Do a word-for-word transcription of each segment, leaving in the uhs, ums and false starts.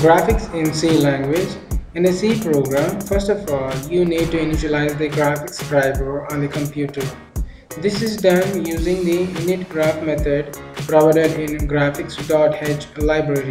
Graphics in C language. In a C program, first of all, you need to initialize the graphics driver on the computer. This is done using the initgraph method provided in graphics.h library.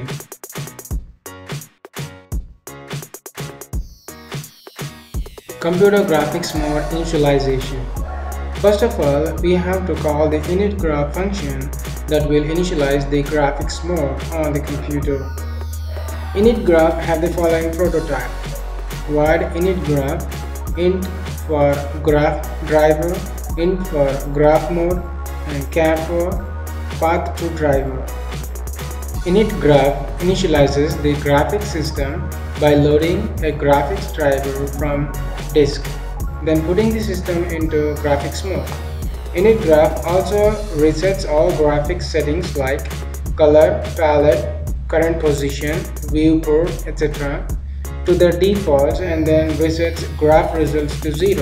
Computer graphics mode initialization. First of all, we have to call the initgraph function that will initialize the graphics mode on the computer. Initgraph have the following prototype: void initgraph, int for graph driver, int for graph mode, and char for path to driver. Initgraph initializes the graphics system by loading a graphics driver from disk, then putting the system into graphics mode. Initgraph also resets all graphics settings like color, palette, current position, viewport, et cetera to their defaults, and then resets graph results to zero.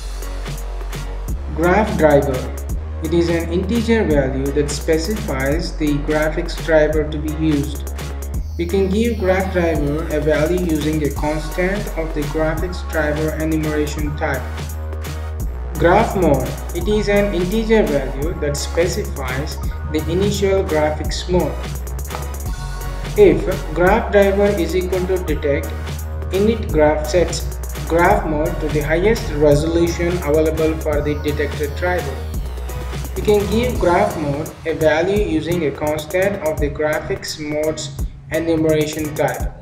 Graph driver. It is an integer value that specifies the graphics driver to be used. You can give graph driver a value using a constant of the graphics driver enumeration type. Graph mode. It is an integer value that specifies the initial graphics mode. If graph driver is equal to detect, initgraph sets graph mode to the highest resolution available for the detected driver. You can give graph mode a value using a constant of the graphics mode's enumeration type.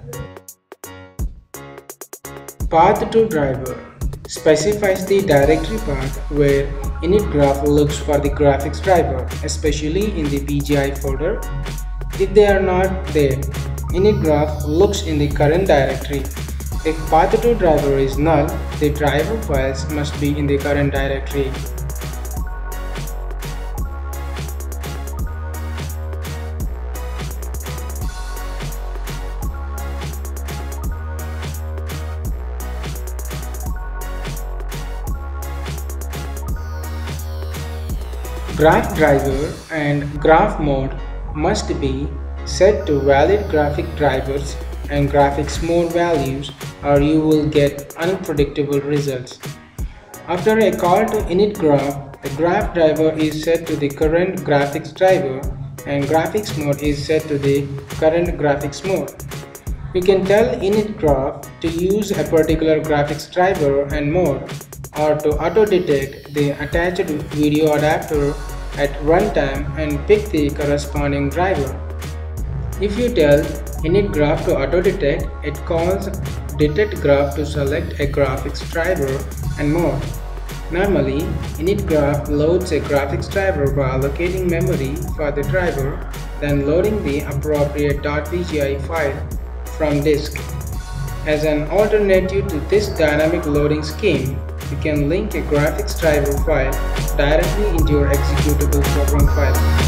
Path to driver specifies the directory path where initgraph looks for the graphics driver, especially in the B G I folder. If they are not there, initgraph looks in the current directory. If path to driver is null, the driver files must be in the current directory. Graph driver and graph mode must be set to valid graphic drivers and graphics mode values, or you will get unpredictable results. After a call to initgraph, the graph driver is set to the current graphics driver and graphics mode is set to the current graphics mode. You can tell initgraph to use a particular graphics driver and mode, or to auto-detect the attached video adapter at runtime and pick the corresponding driver. If you tell initgraph to auto-detect, it calls detectgraph to select a graphics driver and mode. Normally, initgraph loads a graphics driver by allocating memory for the driver, then loading the appropriate .vgi file from disk. As an alternative to this dynamic loading scheme, you can link a graphics driver file directly into your executable program file.